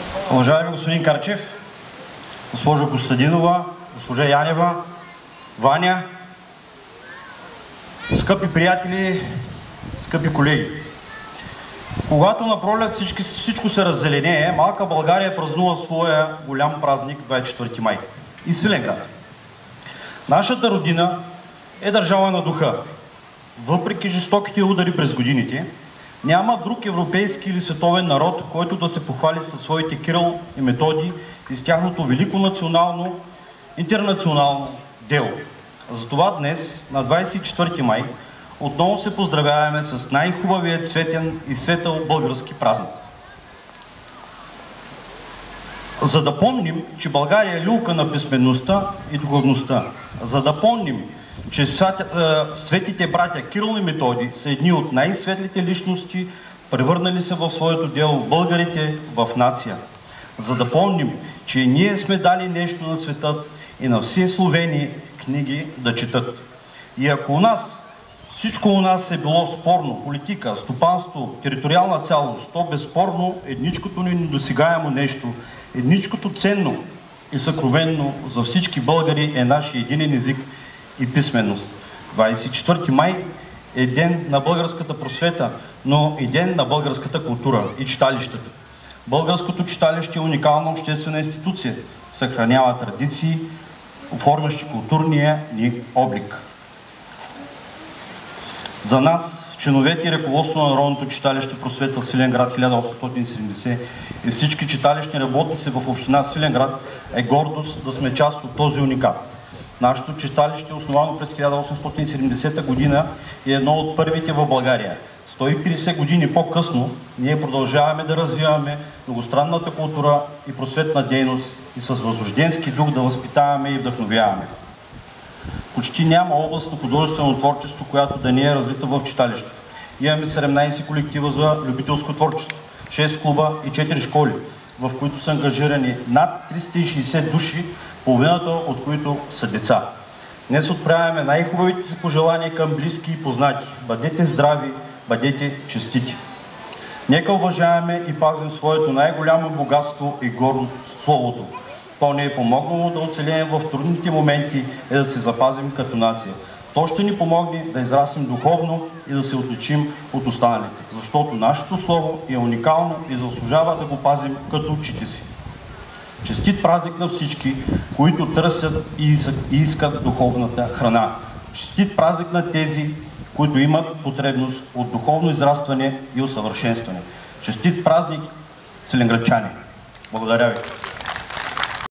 Уважаеми господин Карчев, госпожо Костадинова, госпожа Янева, Ваня, скъпи приятели, скъпи колеги. Когато напролет всичко се раззеленее, малка България празнува своя голям празник 24 май и Свиленград. Нашата родина е държава на духа. Въпреки жестоките удари през годините, няма друг европейски или световен народ, който да се похвали със своите Кирил и Методий и с тяхното велико национално, интернационално дело. Затова днес, на 24 май, отново се поздравяваме с най-хубавия цветен и светъл български празник. За да помним, че България е люлка на писмеността и духовността, за да помним, че светите братя Кирил и Методий са едни от най-светлите личности, превърнали се в своето дело българите в нация. За да помним, че ние сме дали нещо на светът и на все словени книги да четат. И ако у нас, всичко у нас е било спорно, политика, стопанство, териториална цялост, то безспорно едничкото ни недосегаемо нещо, едничкото ценно и съкровенно за всички българи е нашия единен език и писменост. 24 май е ден на българската просвета, но и ден на българската култура и читалищата. Българското читалище е уникална обществена институция, съхранява традиции, оформящи културния ни облик. За нас, членовете и ръководство на Народното читалище Просвета в Свиленград 1870 и всички читалищни работници в община Свиленград е гордост да сме част от този уникат. Нашето читалище, основано през 1870 година, е едно от първите в България. 150 години по-късно ние продължаваме да развиваме многостранната култура и просветна дейност и с възрожденски дух да възпитаваме и вдъхновяваме. Почти няма област на художествено творчество, която да не е развита в читалището. Имаме 17 колектива за любителско творчество, 6 клуба и 4 школи, в които са ангажирани над 360 души, половината от които са деца. Днес отправяме най-хубавите си пожелания към близки и познати. Бъдете здрави, бъдете честити. Нека уважаваме и пазим своето най-голямо богатство и гордост – Словото. То ни е помогнало да оцелеем в трудните моменти и да се запазим като нация. То ще ни помогне да израснем духовно и да се отличим от останалите, защото нашето слово е уникално и заслужава да го пазим като очите си. Честит празник на всички, които търсят и искат духовната храна. Честит празник на тези, които имат потребност от духовно израстване и усъвършенстване. Честит празник, свиленградчани! Благодаря ви!